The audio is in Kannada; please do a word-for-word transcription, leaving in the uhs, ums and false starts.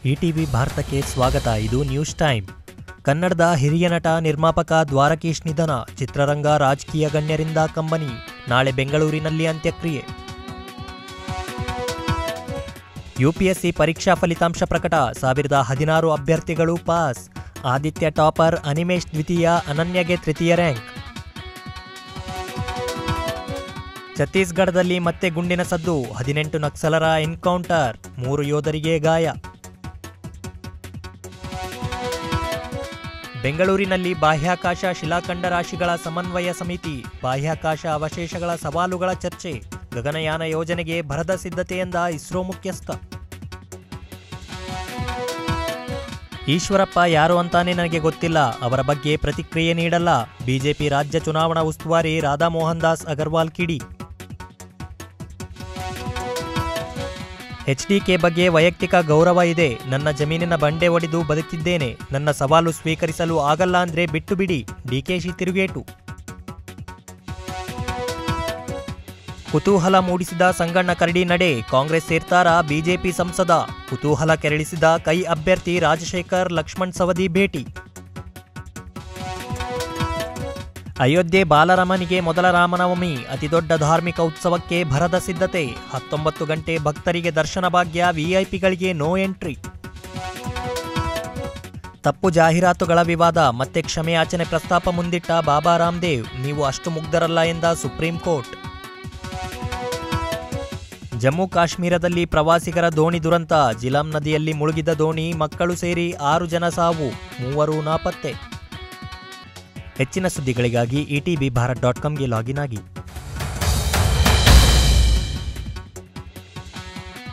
ಇಟಿವಿ ಭಾರತಕ್ಕೆ ಸ್ವಾಗತ. ಇದು ನ್ಯೂಸ್ ಟೈಮ್. ಕನ್ನಡದ ಹಿರಿಯ ನಟ ನಿರ್ಮಾಪಕ ದ್ವಾರಕೀಶ್ ನಿಧನ. ಚಿತ್ರರಂಗ ರಾಜಕೀಯ ಗಣ್ಯರಿಂದ ಕಂಬನಿ. ನಾಳೆ ಬೆಂಗಳೂರಿನಲ್ಲಿ ಅಂತ್ಯಕ್ರಿಯೆ. ಯುಪಿಎಸ್ಸಿ ಪರೀಕ್ಷಾ ಫಲಿತಾಂಶ ಪ್ರಕಟ. ಸಾವಿರದ ಹದಿನಾರು ಅಭ್ಯರ್ಥಿಗಳು ಪಾಸ್. ಆದಿತ್ಯ ಟಾಪರ್, ಅನಿಮೇಶ್ ದ್ವಿತೀಯ, ಅನನ್ಯಗೆ ತೃತೀಯ ರ್ಯಾಂಕ್. ಛತ್ತೀಸ್ಗಢದಲ್ಲಿ ಮತ್ತೆ ಗುಂಡಿನ ಸದ್ದು. ಹದಿನೆಂಟು ನಕ್ಸಲರ ಎನ್ಕೌಂಟರ್. ಮೂರು ಯೋಧರಿಗೆ ಗಾಯ. ಬೆಂಗಳೂರಿನಲ್ಲಿ ಬಾಹ್ಯಾಕಾಶ ಶಿಲಾಖಂಡ ರಾಶಿಗಳ ಸಮನ್ವಯ ಸಮಿತಿ. ಬಾಹ್ಯಾಕಾಶ ಅವಶೇಷಗಳ ಸವಾಲುಗಳ ಚರ್ಚೆ. ಗಗನಯಾನ ಯೋಜನೆಗೆ ಭರದ ಸಿದ್ಧತೆ ಎಂದ ಇಸ್ರೋ ಮುಖ್ಯಸ್ಥ. ಈಶ್ವರಪ್ಪ ಯಾರು ಅಂತಾನೆ ನನಗೆ ಗೊತ್ತಿಲ್ಲ, ಅವರ ಬಗ್ಗೆ ಪ್ರತಿಕ್ರಿಯೆ ನೀಡಲ್ಲ. ಬಿಜೆಪಿ ರಾಜ್ಯ ಚುನಾವಣಾ ಉಸ್ತುವಾರಿ ರಾಧಾ ಮೋಹನ್ ದಾಸ್ ಅಗರ್ವಾಲ್ ಕಿಡಿ. ಎಚ್ಡಿಕೆ ಬಗ್ಗೆ ವೈಯಕ್ತಿಕ ಗೌರವ ಇದೆ. ನನ್ನ ಜಮೀನಿನ ಬಂಡೆ ಒಡೆದು ಬದುಕಿದ್ದೇನೆ. ನನ್ನ ಸವಾಲು ಸ್ವೀಕರಿಸಲು ಆಗಲ್ಲ ಅಂದ್ರೆ ಬಿಟ್ಟು ಬಿಡಿ. ಡಿಕೆಶಿ ತಿರುಗೇಟು. ಕುತೂಹಲ ಮೂಡಿಸಿದ ಸಂಗಣ್ಣ ಕರಡಿ ನಡೆ. ಕಾಂಗ್ರೆಸ್ ಸೇರ್ತಾರ ಬಿಜೆಪಿ ಸಂಸದ. ಕುತೂಹಲ ಕೆರಳಿಸಿದ ಕೈ ಅಭ್ಯರ್ಥಿ ರಾಜಶೇಖರ್ ಲಕ್ಷ್ಮಣ್ ಸವದಿ ಭೇಟಿ. ಅಯೋಧ್ಯೆ ಬಾಲರಾಮನಿಗೆ ಮೊದಲ ರಾಮನವಮಿ. ಅತಿದೊಡ್ಡ ಧಾರ್ಮಿಕ ಉತ್ಸವಕ್ಕೆ ಭರದ ಸಿದ್ಧತೆ. ಹತ್ತೊಂಬತ್ತು ಗಂಟೆ ಭಕ್ತರಿಗೆ ದರ್ಶನ ಭಾಗ್ಯ. ವಿಐಪಿಗಳಿಗೆ ನೋ ಎಂಟ್ರಿ. ತಪ್ಪು ಜಾಹೀರಾತುಗಳ ವಿವಾದ. ಮತ್ತೆ ಕ್ಷಮೆಯಾಚನೆ ಪ್ರಸ್ತಾಪ ಮುಂದಿಟ್ಟ ಬಾಬಾ ರಾಮದೇವ್. ನೀವು ಅಷ್ಟು ಮುಗ್ಧರಲ್ಲ ಎಂದ ಸುಪ್ರೀಂ ಕೋರ್ಟ್. ಜಮ್ಮು ಕಾಶ್ಮೀರದಲ್ಲಿ ಪ್ರವಾಸಿಗರ ದೋಣಿ ದುರಂತ. ಜಿಲಾಂ ನದಿಯಲ್ಲಿ ಮುಳುಗಿದ ದೋಣಿ. ಮಕ್ಕಳು ಸೇರಿ ಆರು ಜನ ಸಾವು, ಮೂವರು ನಾಪತ್ತೆ. ಹೆಚ್ಚಿನ ಸುದ್ದಿಗಳಿಗಾಗಿ ಇಟಿವಿ ಭಾರತ್ ಡಾಟ್ ಕಾಮ್ಗೆ ಲಾಗಿನ್ ಆಗಿ.